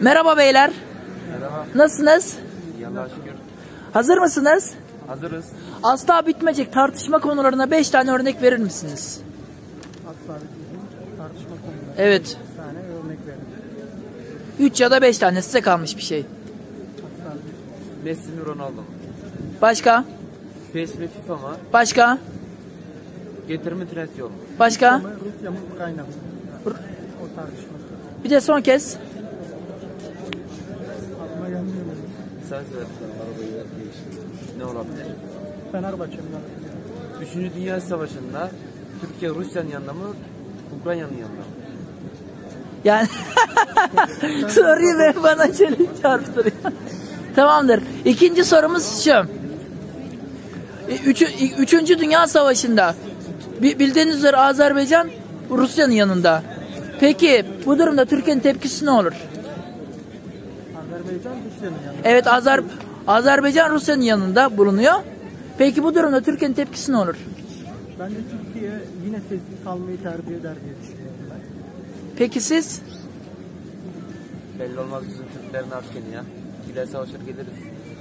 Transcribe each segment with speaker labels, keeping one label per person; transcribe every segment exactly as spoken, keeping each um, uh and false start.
Speaker 1: Merhaba beyler.
Speaker 2: Merhaba.
Speaker 1: Nasılsınız?
Speaker 2: İyi Allah'a şükür.
Speaker 1: Hazır mısınız?
Speaker 2: Hazırız.
Speaker 1: Asla bitmeyecek tartışma konularına beş tane örnek verir misiniz?
Speaker 3: Asla bitmeyecek tartışma konuları.
Speaker 1: Evet.
Speaker 3: Bir tane örnek verin.
Speaker 1: üç ya da beş tane size kalmış bir şey.
Speaker 2: Messi mi Ronaldo mu?
Speaker 1: Başka?
Speaker 2: P E S mi FIFA mı?
Speaker 1: Başka?
Speaker 2: Getir mi Trendyol mu?
Speaker 1: Başka?
Speaker 3: Ama Rusya mı Ukrayna mı? O tartışma.
Speaker 1: Bir de son kez.
Speaker 3: Aklıma gelmiyor mu?
Speaker 2: Sen söyle. Arabayı değiştir. Ne olabilir?
Speaker 3: Fenerbahçe mi?
Speaker 2: Üçüncü Dünya Savaşı'nda Türkiye Rusya'nın yanında mı? Ukrayna'nın yanında mı?
Speaker 1: Yani soruyu ben bana çelik çarptırıyor. Tamamdır. İkinci sorumuz şu. Üç, üçüncü Dünya Savaşı'nda bildiğiniz üzere Azerbaycan Rusya'nın yanında. Peki bu durumda Türkiye'nin tepkisi ne olur?
Speaker 3: Azerbaycan Rusya'nın yanında.
Speaker 1: Evet, Azer Azerbaycan Rusya'nın yanında bulunuyor. Peki bu durumda Türkiye'nin tepkisi ne olur?
Speaker 3: Bence Türkiye yine sessiz kalmayı tercih eder diye düşünüyorum ben.
Speaker 1: Peki siz?
Speaker 2: Belli olmaz bizim Türklerin askeri ya. Gider savaşır geliriz.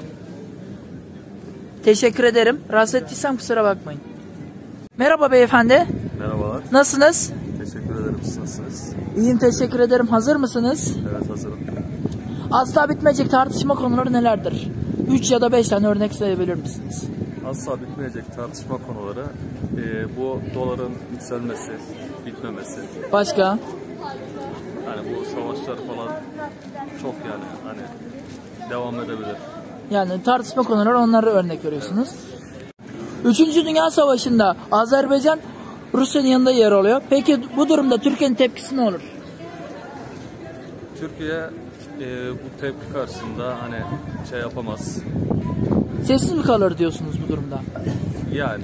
Speaker 1: Teşekkür ederim. Rahatsız ettiysem kusura bakmayın. Merhaba beyefendi.
Speaker 4: Merhabalar.
Speaker 1: Nasılsınız?
Speaker 4: Teşekkür ederim. Siz nasılsınız?
Speaker 1: İyiyim, teşekkür ederim. Hazır mısınız?
Speaker 4: Evet, hazırım.
Speaker 1: Asla bitmeyecek tartışma konuları nelerdir? üç ya da beş tane örnek sayabilir misiniz?
Speaker 4: Asla bitmeyecek tartışma konuları e, bu doların yükselmesi, bitmemesi.
Speaker 1: Başka?
Speaker 4: Yani bu savaşlar falan çok yani hani devam edebilir.
Speaker 1: Yani tartışma konuları, onlara örnek veriyorsunuz. Üçüncü Dünya Savaşı'nda Azerbaycan Rusya'nın yanında yer alıyor. Peki bu durumda Türkiye'nin tepkisi ne olur?
Speaker 4: Türkiye e, bu tepki karşısında hani şey yapamaz.
Speaker 1: Sessiz mi kalır diyorsunuz bu durumda?
Speaker 4: Yani.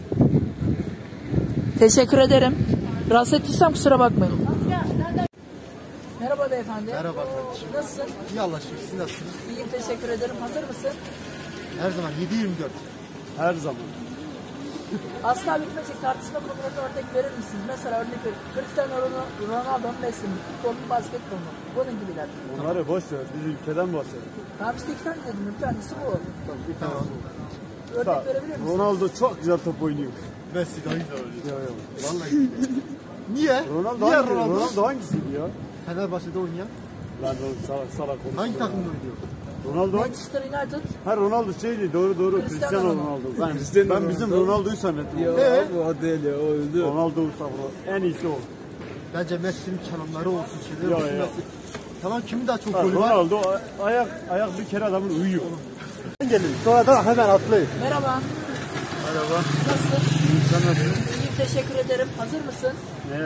Speaker 1: Teşekkür ederim. Rahatsız ettiysem kusura bakmayın. Merhaba beyefendi.
Speaker 5: Merhaba kardeşim.
Speaker 1: Nasılsın?
Speaker 5: İyi Allah aşkına, siz nasılsınız?
Speaker 1: İyiyim, teşekkür ederim. Hazır mısın?
Speaker 5: Her zaman yedi yirmi dört.
Speaker 4: Her zaman.
Speaker 1: Asla bitmeyecek tartışma konularına örnek verir misiniz? Mesela örnek verin. Cristiano Ronaldo, Messi mi? Futbol mu, basketbol mu? Bunun gibiler.
Speaker 6: Onları boş ver. Biz ülkeden bahsedelim.
Speaker 1: Tamam işte iki tane dedim. Bir tanesi bu.
Speaker 5: Tamam.
Speaker 1: Örnek verebilir misin?
Speaker 6: Ronaldo çok güzel top oynuyor.
Speaker 5: Messi daha güzel oynuyor.
Speaker 6: Ya ya.
Speaker 5: Vallahi. Niye?
Speaker 6: Ronaldo,
Speaker 5: Niye
Speaker 6: hangi,
Speaker 5: Ronaldo?
Speaker 6: Ronaldo hangisiydi ya?
Speaker 5: Fenerbahçe'de oynayan.
Speaker 6: Lan oğlum salak salak konuşma.
Speaker 5: Hangi takımda oynuyor?
Speaker 6: Ronaldo hangi?
Speaker 1: Manchester United.
Speaker 6: Ha Ronaldo şeydi, doğru doğru.
Speaker 1: Cristiano
Speaker 6: Cristiano
Speaker 1: Ronaldo.
Speaker 6: Ronaldo. Ben, ben bizim Ronaldo'yu zannettim.
Speaker 5: Ee?
Speaker 6: o değil ya, o öldü. Ronaldo Mustafa. En iyisi o.
Speaker 5: Bence Messi'nin çalımları olsun. Şeyler
Speaker 6: Ya,
Speaker 5: olsun.
Speaker 6: ya.
Speaker 5: Messi. Tamam, kimin daha çok
Speaker 6: Ha,
Speaker 5: golü var?
Speaker 6: Ronaldo a- ayak ayak bir kere adamın uyuyor.
Speaker 5: Gelin. Sonra da hemen atlayın.
Speaker 1: Merhaba.
Speaker 6: Merhaba.
Speaker 1: Nasılsın?
Speaker 6: Sen nasılsın?
Speaker 1: İyiyim, teşekkür ederim. Hazır mısın?
Speaker 6: Ne?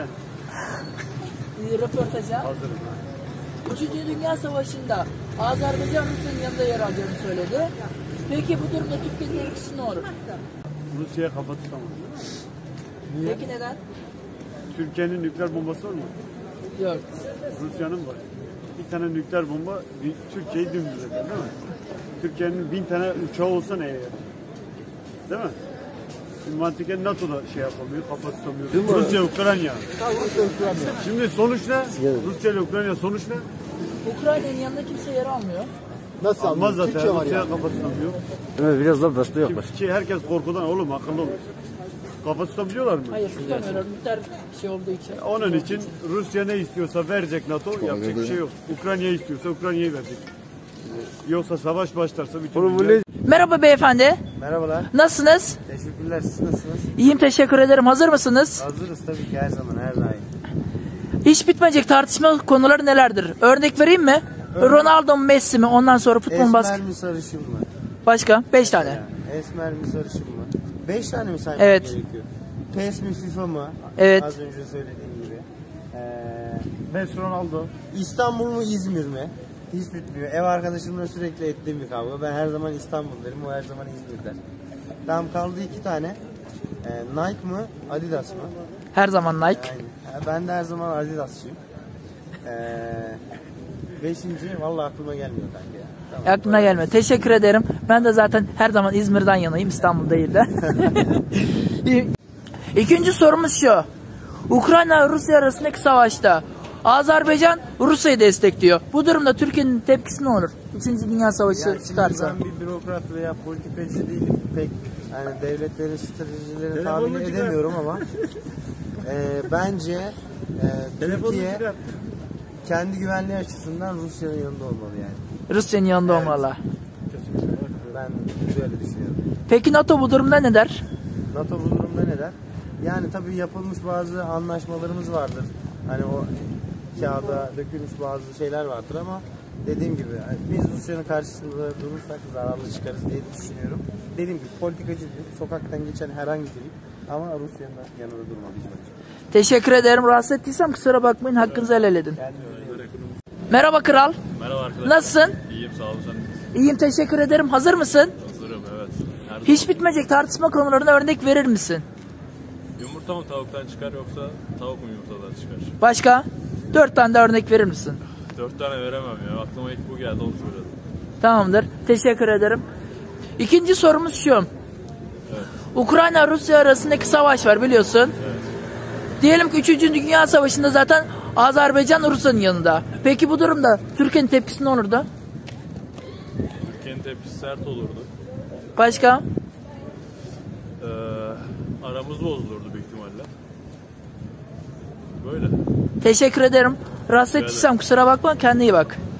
Speaker 1: Ee, röportaja.
Speaker 6: Hazırım.
Speaker 1: Üçüncü Dünya Savaşı'nda Azerbaycan Rusya'nın yanında yer aldığını söyledi. Peki bu durumda Türkiye'nin tepkisi ne olur?
Speaker 6: Rusya'ya kafa tutamaz.
Speaker 1: Peki neden?
Speaker 6: Türkiye'nin nükleer bombası var mı?
Speaker 1: Yok.
Speaker 6: Rusya'nın var. Bir tane nükleer bomba bir- Türkiye'yi dümdüz eder, değil mi? Türkiye'nin bin tane uçağı olsa neye yarar? Değil mi? Şimdi mantıken NATO da şey yapamıyor, kafa tutamıyor. Rusya, Ukrayna. Şimdi sonuç ne? Rusya ile Ukrayna sonuç ne?
Speaker 1: Ukrayna'nın yanında kimse yer almıyor.
Speaker 5: Nasıl
Speaker 6: Almaz
Speaker 5: almıyor?
Speaker 6: zaten.
Speaker 5: Türkiye var
Speaker 6: Rusya
Speaker 5: ya.
Speaker 6: kafa tutamıyor.
Speaker 7: Evet, biraz daha başta yaklaş.
Speaker 6: Şimdi herkes korkudan oğlum akıllı olur. Kafa tutabiliyorlar mı?
Speaker 1: Hayır, tutamıyorlar. Miktar şey olduğu için.
Speaker 6: Onun için Rusya ne istiyorsa verecek NATO, yapacak bir şey yok. Ukrayna istiyorsa Ukrayna'yı verecek. Yoksa savaş başlarsa bütün dünya...
Speaker 1: Merhaba beyefendi.
Speaker 2: Merhabalar.
Speaker 1: Nasılsınız?
Speaker 2: Teşekkürler. Siz nasılsınız?
Speaker 1: İyiyim, teşekkür ederim. Hazır mısınız?
Speaker 2: Hazırız tabii ki her zaman, her daim.
Speaker 1: Hiç bitmeyecek tartışma konuları nelerdir? Örnek vereyim mi? Ronaldo mu, Messi mi? Ondan sonra futbol, basket.
Speaker 2: Esmer mi sarışın mı?
Speaker 1: Başka? Beş tane.
Speaker 2: Ya, Esmer mi sarışın mı? Beş tane mi saymak
Speaker 1: Evet.
Speaker 2: gerekiyor? P E S mi FIFA mı?
Speaker 1: Evet.
Speaker 2: Az önce söylediğim gibi. Ee,
Speaker 6: Messi, Ronaldo.
Speaker 2: İstanbul mu İzmir mi? Hiç bitmiyor. Ev arkadaşımla sürekli ettiğim bir kavga. Ben her zaman İstanbul derim, o her zaman İzmir der. Tamam, kaldı iki tane. Ee, Nike mı Adidas mı?
Speaker 1: Her zaman Nike.
Speaker 2: Aynen. Ben de her zaman Adidas'çıyım. Ee, beşinci vallahi aklıma gelmiyor kanka ya. Tamam,
Speaker 1: Aklına
Speaker 2: böyle.
Speaker 1: gelme. Teşekkür ederim. Ben de zaten her zaman İzmir'den yanayım, İstanbul değil de. İkinci sorumuz şu. Ukrayna ve Rusya arasındaki savaşta Azerbaycan Rusya'yı destekliyor. Bu durumda Türkiye'nin tepkisi ne olur? Üçüncü Dünya Savaşı
Speaker 2: Yani şimdi
Speaker 1: çıkarsa.
Speaker 2: ben bir bürokrat veya politikacı değilim. Pek yani devletlerin stratejilerini tahmin edemiyorum ama e, bence e, Türkiye kendi güvenliği açısından Rusya'nın yanında olmalı yani.
Speaker 1: Rusya'nın yanında
Speaker 2: Evet.
Speaker 1: olmalı.
Speaker 2: Ben böyle düşünüyorum.
Speaker 1: Peki NATO bu durumda ne der?
Speaker 2: NATO bu durumda ne der? Yani tabii yapılmış bazı anlaşmalarımız vardır. Hani o kağıda dökülmüş bazı şeyler vardır ama dediğim gibi yani biz Rusya'nın karşısında durursak zararlı çıkarız diye düşünüyorum. Dediğim gibi politikacı değil, sokaktan geçen herhangi biri ama Rusya'nın yanında durmalıyız bence.
Speaker 1: Teşekkür ederim. Rahatsız ettiysem kusura bakmayın. Hakkınızı helal edin. Merhaba kral.
Speaker 4: Merhaba arkadaşlar.
Speaker 1: Nasılsın?
Speaker 4: İyiyim sağ olun sen.
Speaker 1: İyiyim, teşekkür ederim. Hazır mısın?
Speaker 4: Hazırım evet. Her
Speaker 1: Hiç bitmeyecek tartışma konularına örnek verir misin?
Speaker 4: Yumurta mı tavuktan çıkar yoksa tavuk mu yumurtadan çıkar?
Speaker 1: Başka? Dört tane de örnek verir misin?
Speaker 4: Dört tane veremem ya. Aklıma ilk bu geldi onu söyledim.
Speaker 1: Tamamdır. Teşekkür ederim. İkinci sorumuz şu.
Speaker 4: Evet.
Speaker 1: Ukrayna-Rusya arasındaki savaş var biliyorsun.
Speaker 4: Evet.
Speaker 1: Diyelim ki üçüncü Dünya Savaşı'nda zaten Azerbaycan Rusya'nın yanında. Peki bu durumda Türkiye'nin tepkisi ne olurdu?
Speaker 4: Türkiye'nin tepkisi sert olurdu.
Speaker 1: Başka?
Speaker 4: Ee, aramız bozulurdu büyük ihtimalle. Böyle.
Speaker 1: Teşekkür ederim. Rahatsız ettiysem kusura bakma. Kendine iyi bak.